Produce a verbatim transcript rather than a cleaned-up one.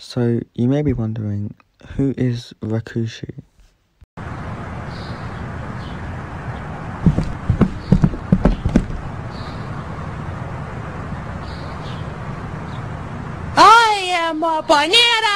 So you may be wondering, who is Rakushi? I am a banana!